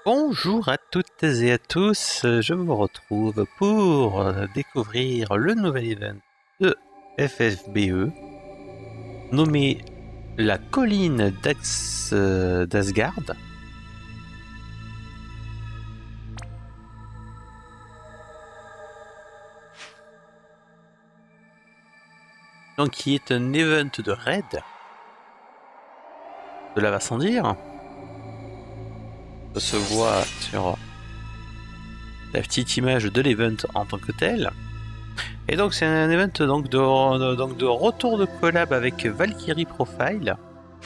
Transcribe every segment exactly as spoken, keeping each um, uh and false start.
Bonjour à toutes et à tous, je vous retrouve pour découvrir le nouvel event de F F B E nommé la colline d'Asgard. Donc qui est un event de raid, cela va sans dire. Ça se voit sur la petite image de l'event en tant que tel. Et donc c'est un event donc de, de, donc de retour de collab avec Valkyrie Profile.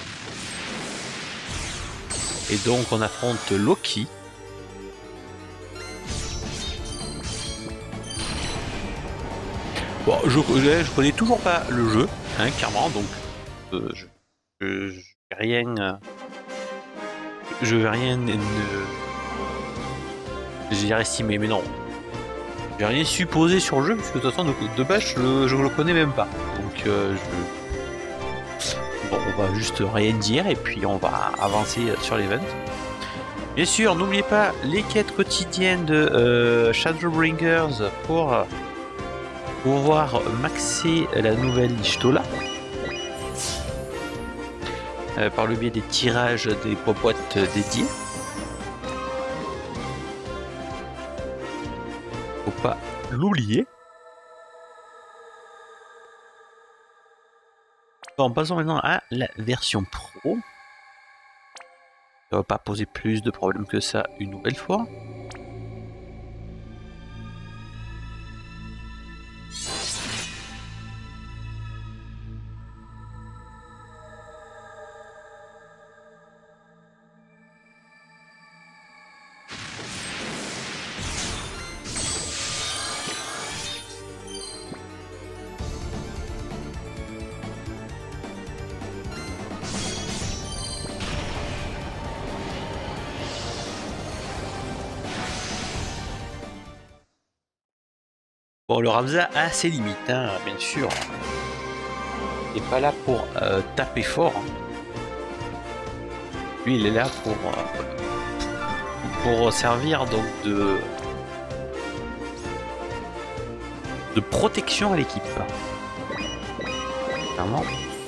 Et donc on affronte Loki. Bon, je, je, je connais toujours pas le jeu, hein, clairement, donc euh, je, je, je vais rien, euh, je vais rien, ne, je vais dire estimer, mais non, je vais rien supposer sur le jeu parce que de toute façon de, de base je le, je le connais même pas, donc euh, je, bon, on va juste rien dire et puis on va avancer sur l'event. Bien sûr, n'oubliez pas les quêtes quotidiennes de euh, Shadowbringers pour euh, pouvoir maxer la nouvelle Y'shtola euh, par le biais des tirages des boîtes dédiées. Faut pas l'oublier. Bon, passons maintenant à la version pro. Ça va pas poser plus de problèmes que ça une nouvelle fois. Bon, le Ramza a ses limites, hein, bien sûr. Il n'est pas là pour euh, taper fort. Lui, il est là pour, euh, pour servir donc de, de protection à l'équipe. Clairement.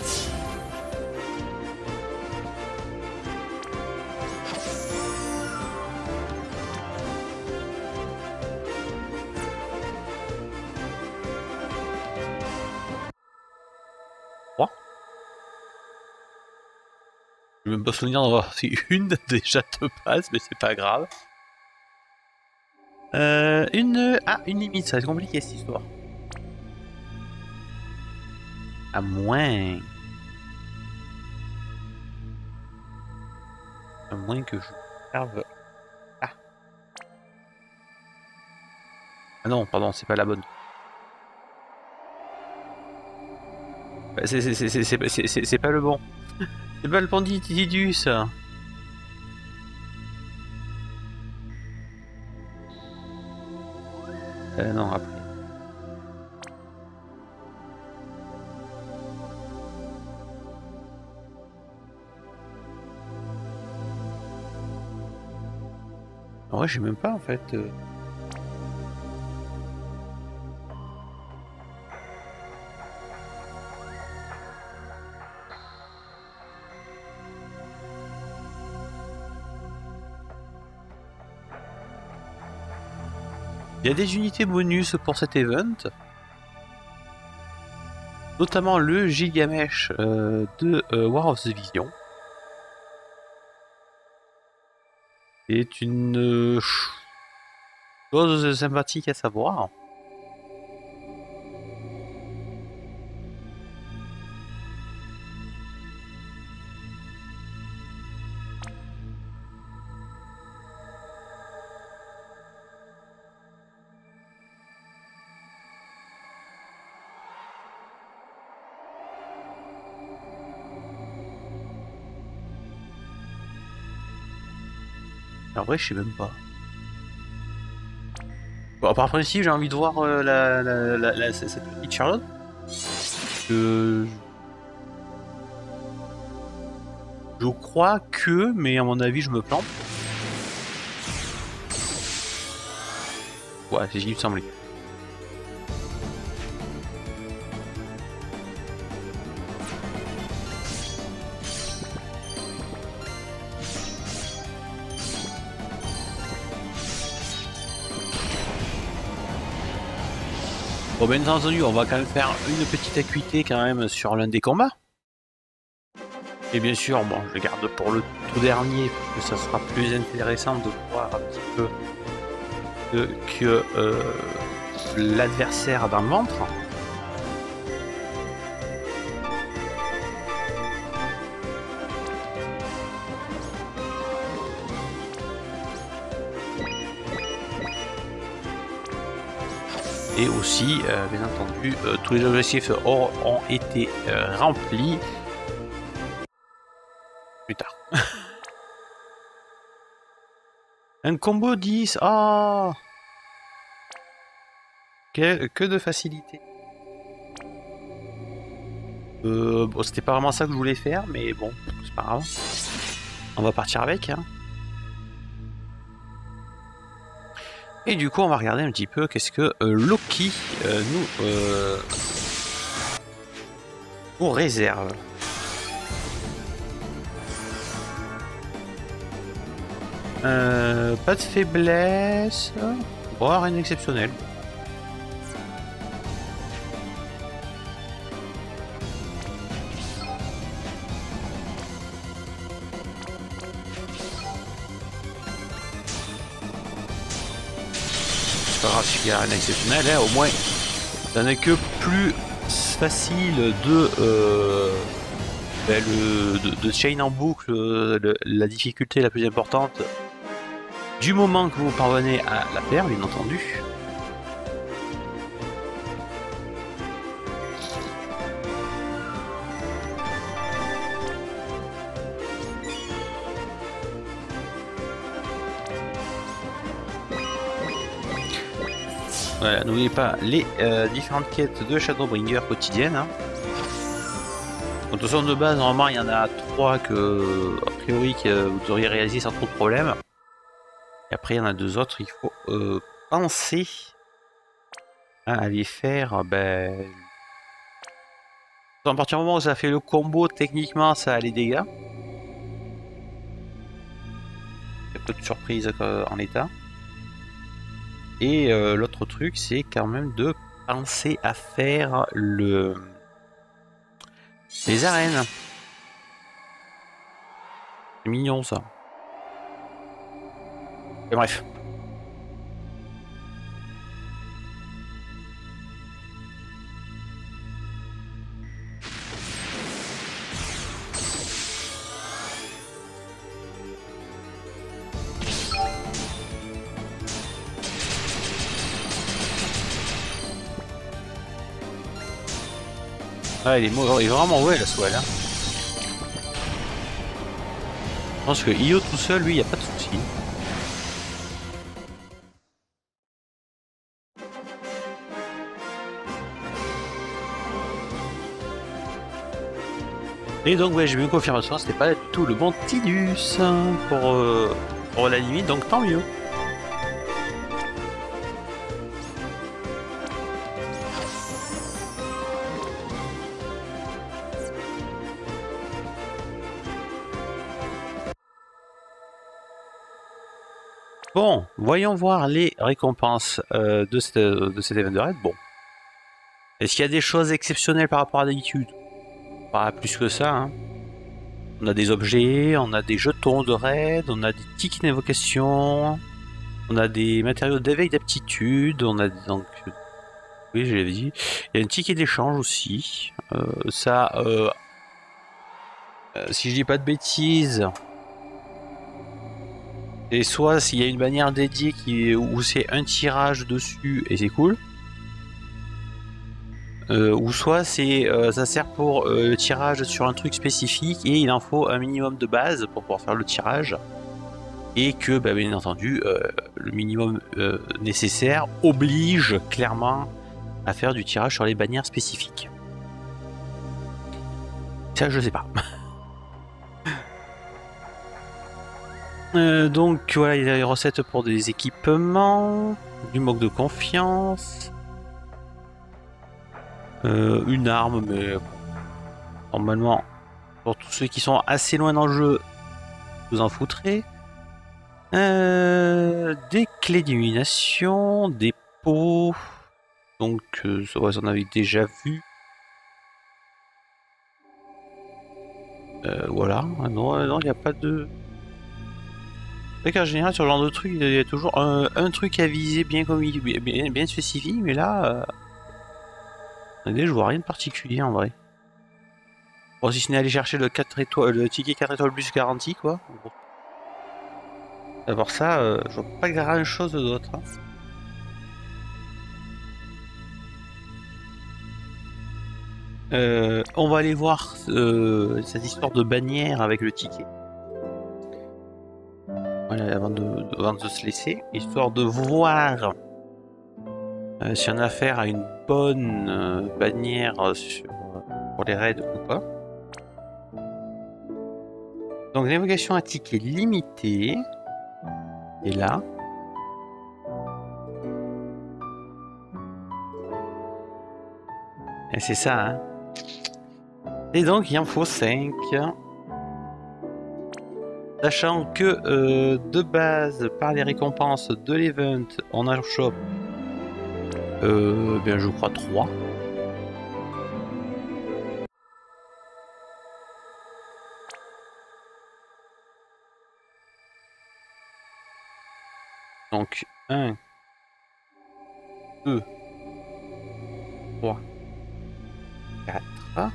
Je vais même pas souvenir d'avoir si une déjà de base, mais c'est pas grave. Euh, une... Ah, une limite, ça va être compliqué cette histoire. À moins... À moins que je serve... Ah. Ah non, pardon, c'est pas la bonne. C'est pas le bon. C'est pas le Panditidus. Euh, non, après. En vrai, je sais même pas en fait. Euh... Il y a des unités bonus pour cet event, notamment le Gilgamesh euh, de euh, War of the Vision. C'est une euh, chose sympathique à savoir. En vrai, je sais même pas. Bon, par principe, j'ai envie de voir euh, la, la, la, la, cette petite Charlotte. Euh, je crois que, mais à mon avis, je me plante. Ouais, c'est ce qui me semblait. Bon, bien entendu, on va quand même faire une petite acuité quand même sur l'un des combats. Et bien sûr, bon, je garde pour le tout dernier, parce que ça sera plus intéressant de voir un petit peu que, que euh, l'adversaire dans le ventre. Et aussi, euh, bien entendu, euh, tous les objectifs ont, ont été euh, remplis plus tard. Un combo dix, ah oh que, que de facilité. Euh, bon, c'était pas vraiment ça que je voulais faire, mais bon, c'est pas grave. On va partir avec. Hein. Et du coup, on va regarder un petit peu qu'est-ce que euh, Loki euh, nous, euh, nous réserve. Euh, pas de faiblesse. Bon, rien d'exceptionnel. C'est pas grave s'il y a rien d'exceptionnel, hein, au moins ça n'est que plus facile de, euh, ben le, de, de chain en boucle, le, la difficulté la plus importante du moment que vous parvenez à la faire, bien entendu. Voilà, n'oubliez pas les euh, différentes quêtes de Shadowbringer quotidiennes. Hein. De toute façon, de base, normalement, il y en a trois que, a priori, que vous auriez réalisé sans trop de problème. Et après, il y en a deux autres, il faut euh, penser à les faire. Ben... À partir du moment où ça fait le combo, techniquement, ça a les dégâts. Il y a peu de surprise en l'état. Et euh, l'autre truc, c'est quand même de penser à faire le les arènes. C'est mignon ça. Et bref. Ah, il est, il est vraiment ouais la Swell. Hein. Je pense que Io tout seul, lui, il n'y a pas de souci. Et donc, ouais, j'ai eu une confirmation, c'était pas du tout le bon Tidus hein, pour, euh, pour la limite, donc tant mieux. Bon, voyons voir les récompenses euh, de, cette, de cet événement de raid. Bon. Est-ce qu'il y a des choses exceptionnelles par rapport à d'habitude? Pas plus que ça. Hein. On a des objets, on a des jetons de raid, on a des tickets d'invocation, on a des matériaux d'éveil d'aptitude, on a donc... Oui, je l'avais dit. Il y a un ticket d'échange aussi. Euh, ça... Euh, euh, si je dis pas de bêtises... Et soit s'il y a une bannière dédiée qui, où c'est un tirage dessus et c'est cool. Euh, ou soit c'est euh, ça sert pour euh, le tirage sur un truc spécifique et il en faut un minimum de base pour pouvoir faire le tirage. Et que bah, bien entendu euh, le minimum euh, nécessaire oblige clairement à faire du tirage sur les bannières spécifiques. Ça je sais pas. Euh, donc voilà, il y a les recettes pour des équipements. Du manque de confiance. Euh, une arme, mais normalement, pour tous ceux qui sont assez loin dans le jeu, vous en foutrez. Euh, des clés d'illumination, des pots. Donc, euh, ça, ouais, on avait déjà vu. Euh, voilà. Ah non, non, il n'y a pas de. C'est vrai qu'en général, sur ce genre de truc, il y a toujours un, un truc à viser bien comme il, bien, bien spécifique, mais là, euh, je vois rien de particulier en vrai. Bon, si ce n'est aller chercher le quatre étoiles, le ticket quatre étoiles plus garanti, quoi. D'abord ça, euh, je vois pas grand chose d'autre. Hein. Euh, on va aller voir euh, cette histoire de bannière avec le ticket. Voilà, avant de, de, avant de se laisser, histoire de voir euh, si on a affaire à une bonne euh, bannière sur, pour les raids ou pas. Donc navigation à ticket limité. Et là. Et c'est ça, hein. Et donc il en faut cinq. Sachant que euh, de base, par les récompenses de l'event, on a le shop. Euh, bien je crois trois. Donc un, deux, trois, quatre.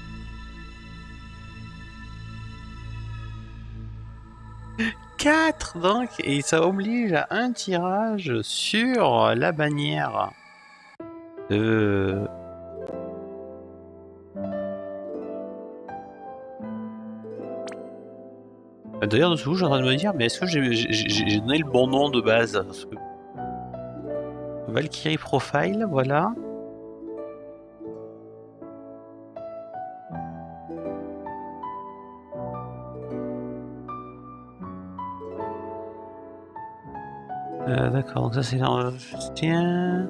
quatre donc, et ça oblige à un tirage sur la bannière. Euh... D'ailleurs, dessous, je suis en train de me dire, mais est-ce que j'ai donné le bon nom de base? Parce que... Valkyrie Profile, voilà. Euh, D'accord, donc ça c'est l'enregistrement.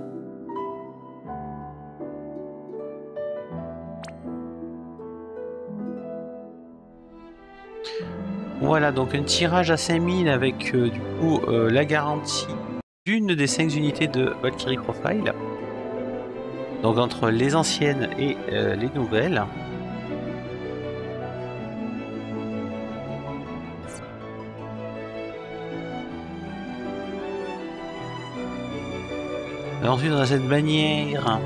Voilà, donc un tirage à cinq mille avec euh, du coup euh, la garantie d'une des cinq unités de Valkyrie Profile. Donc entre les anciennes et euh, les nouvelles. Et ensuite on a cette bannière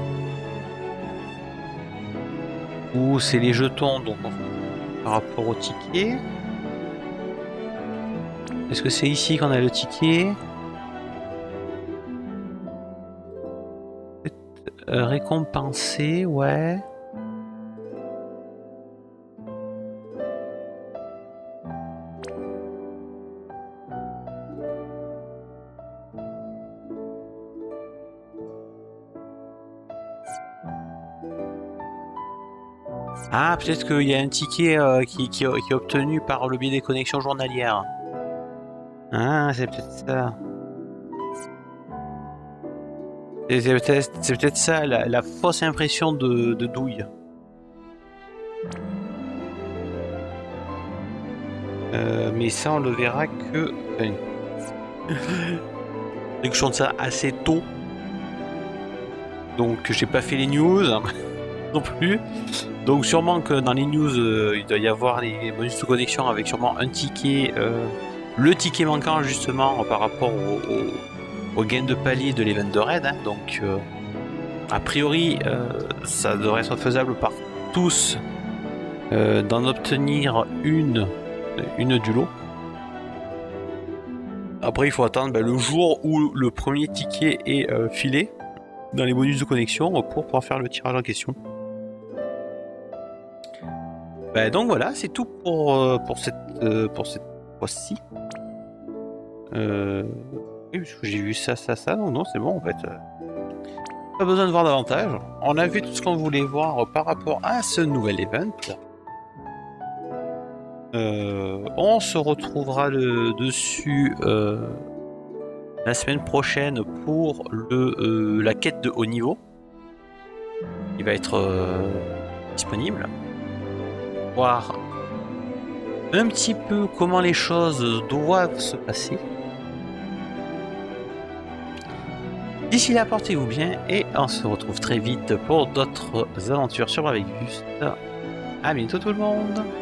où c'est les jetons donc par rapport au ticket. Est-ce que c'est ici qu'on a le ticket? euh, Récompensé, ouais. Ah, peut-être qu'il y a un ticket euh, qui, qui, qui est obtenu par le biais des connexions journalières. Ah, c'est peut-être ça. C'est peut-être peut ça, la, la fausse impression de, de douille. Euh, mais ça, on le verra que... Enfin... que je chante ça assez tôt. Donc, j'ai pas fait les news non plus. Donc, sûrement que dans les news, euh, il doit y avoir les bonus de connexion avec sûrement un ticket... Euh, le ticket manquant, justement, par rapport au... au au gain de palier de l'event de raid, hein. Donc euh, a priori euh, ça devrait être faisable par tous euh, d'en obtenir une, une du lot. Après il faut attendre ben, le jour où le premier ticket est euh, filé dans les bonus de connexion pour pouvoir faire le tirage en question. Ben, donc voilà, c'est tout pour, euh, pour cette, euh, pour cette fois-ci. Euh... Oui, parce que j'ai vu ça, ça, ça. Non, non, c'est bon en fait. Pas besoin de voir davantage. On a vu tout ce qu'on voulait voir par rapport à ce nouvel event. Euh, on se retrouvera le, dessus euh, la semaine prochaine pour le, euh, la quête de haut niveau. Il va être euh, disponible. Voir un petit peu comment les choses doivent se passer. D'ici là, portez-vous bien et on se retrouve très vite pour d'autres aventures sur Bravecus. À bientôt tout le monde!